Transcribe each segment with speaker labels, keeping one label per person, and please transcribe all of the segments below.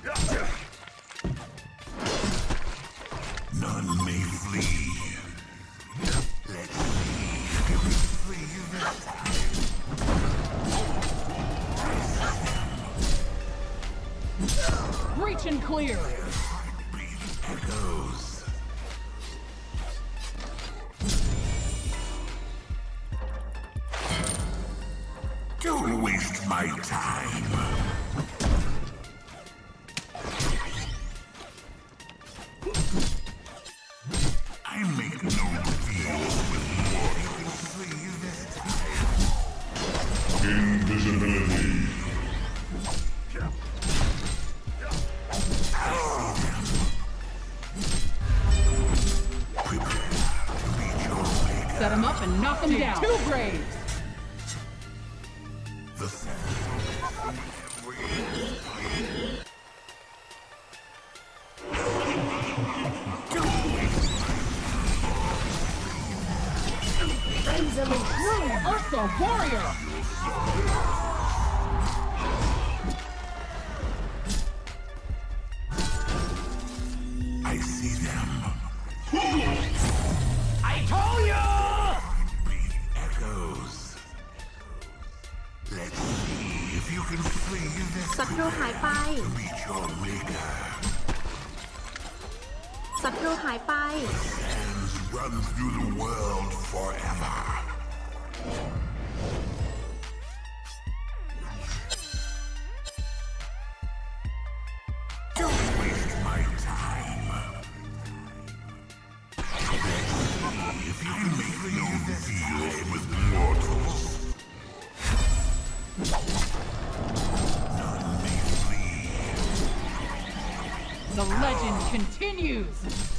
Speaker 1: None may flee. Let's see if you can flee this time.
Speaker 2: Reach and clear.
Speaker 1: Heartbeat echoes. Don't waste my time. I make no deals with mortals. Flee this time.
Speaker 3: Invisibility.
Speaker 2: Set him up and knock him down. 2 graves.
Speaker 1: The
Speaker 2: Ursa Warrior.
Speaker 1: I see them.
Speaker 2: I told you.
Speaker 1: Heartbeat echoes. Let's see if you can flee this
Speaker 4: ศัตรูหายไป
Speaker 1: to meet your maker.
Speaker 4: ศัตรูหายไป
Speaker 1: Sands run through the world forever. Don't waste my time. Let's see if you can make no deals with mortals. None may flee.
Speaker 2: The legend continues.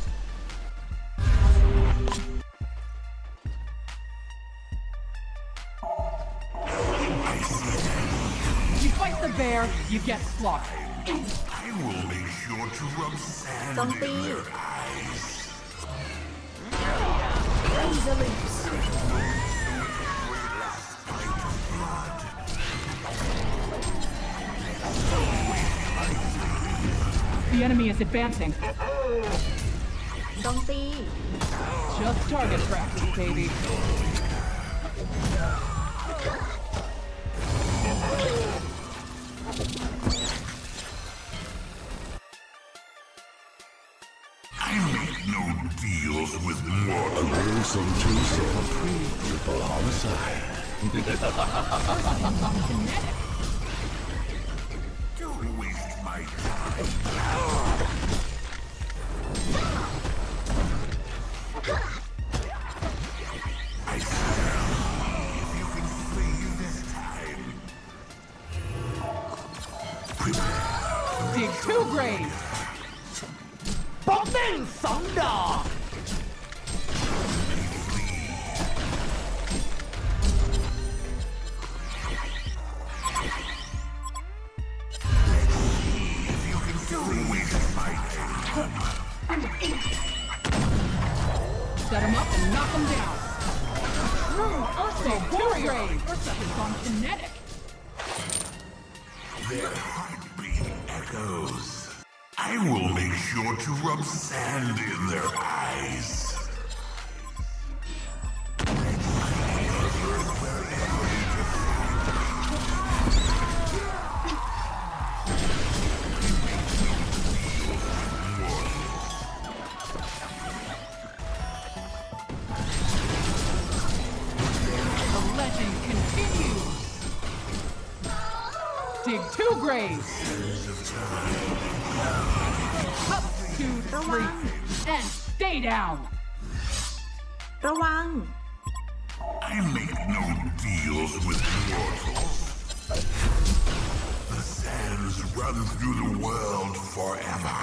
Speaker 1: I see them.
Speaker 2: You fight the bear, you get slaughtered.
Speaker 1: I will make sure to rub sand
Speaker 4: Don't
Speaker 1: in
Speaker 4: be.
Speaker 1: their eyes.
Speaker 2: The enemy is advancing.
Speaker 4: โจมตี
Speaker 2: Just target practice, baby.
Speaker 1: I make no deals with mortals.
Speaker 3: Gruesome juice of a triple homicide.
Speaker 1: Don't waste my time. I see if you can flee this time. Prepare.
Speaker 2: Dig 2 graves. ป๊อกเด้ง2 ดอก
Speaker 1: If you can don't waste my time.
Speaker 2: Set him up and knock him down. Ursa Warrior. Ursa has gone kinetic.
Speaker 1: Their heartbeat echoes. I will make sure to rub sand in their eyes.
Speaker 2: The legend continues. Dig 2 graves. Up, 2, 3, and stay down.
Speaker 4: ระวัง
Speaker 1: I make no deals with mortals. The sands run through the world forever.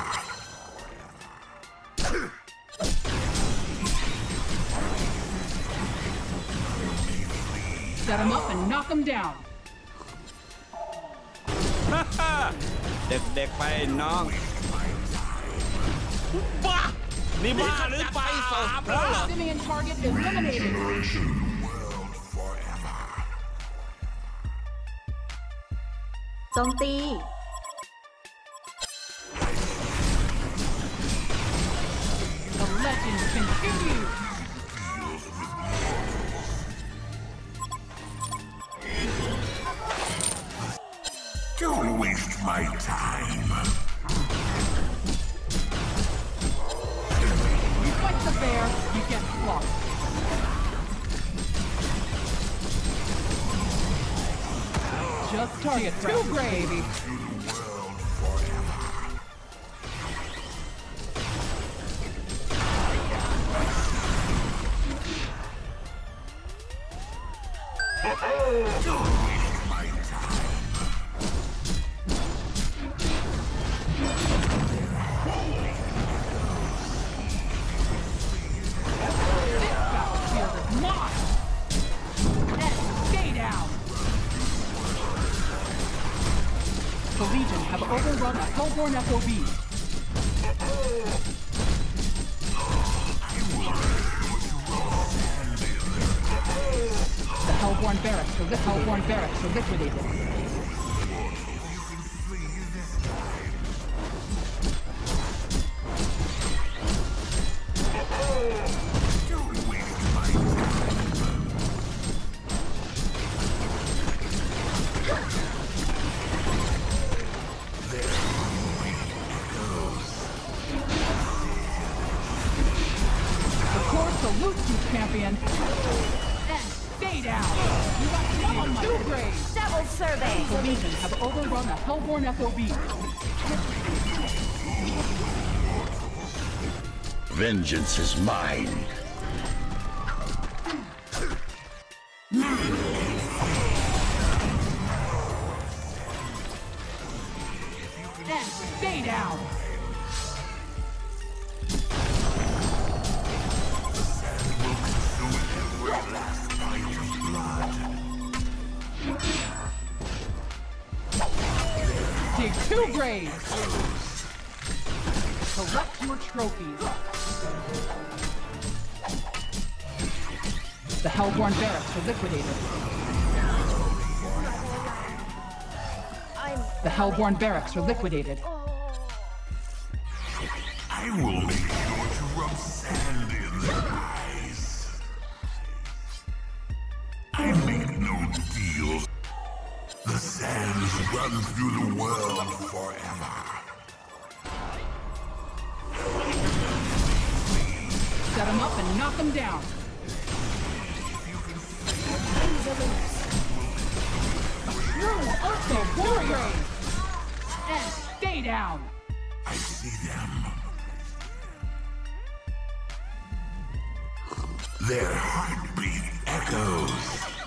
Speaker 2: Set him up and knock him down.
Speaker 5: เด็กๆไปน้องบ้านี่บ้าหรือเปล่าแล้วเหรอ
Speaker 2: Simeon target eliminated.
Speaker 3: Generation.
Speaker 1: World forever.
Speaker 4: โจมตี
Speaker 1: Don't waste my time.
Speaker 2: You fight the bear, you get flopped. Just target two grave. The Legion have overrun a Hellborn FOB. The Hellborn barracks are liquidated. Salutes you, champion! And stay down! You got one on two graves!
Speaker 6: Double survey!
Speaker 2: The Legion have overrun a Hellborn FOB.
Speaker 3: Vengeance is mine.
Speaker 2: And stay down! Dig two graves! Collect your trophies. The Hellborn barracks are liquidated. The Hellborn barracks are liquidated.
Speaker 1: I will make sure to rub sand in their eyes. I make no deals. The sands run through the world forever.
Speaker 2: Set them up and knock them down. Also warrior! And stay down!
Speaker 1: I see them. Their heartbeat echoes.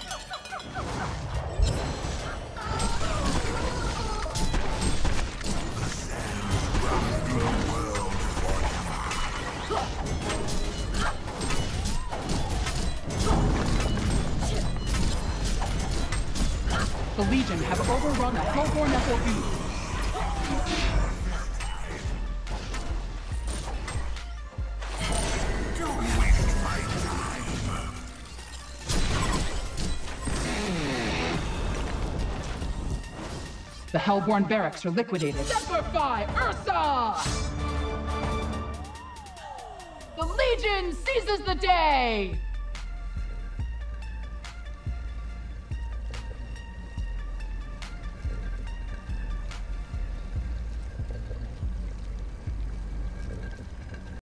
Speaker 1: The sands run through the world forever.
Speaker 2: The Legion have overrun a Hellborn FOB.
Speaker 1: Don't waste my time.
Speaker 2: The Hellborn barracks are liquidated. Semper Ursa! The Legion seizes the day!